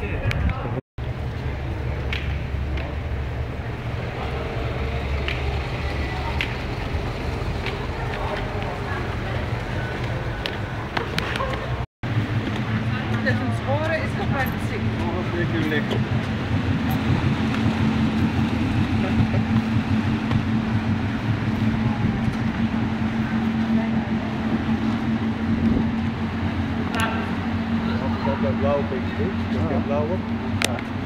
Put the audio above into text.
Dus een sporen is toch wel ziek. Oh, natuurlijk. Dat blauw beetje goed. Dat blauwe.